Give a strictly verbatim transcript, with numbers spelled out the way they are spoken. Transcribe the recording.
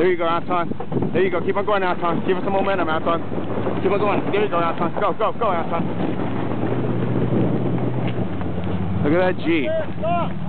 There you go, Anton. There you go. Keep on going, Anton. Give us some momentum, Anton. Keep on going. There you go, Anton. Go, go, go, Anton. Look at that G.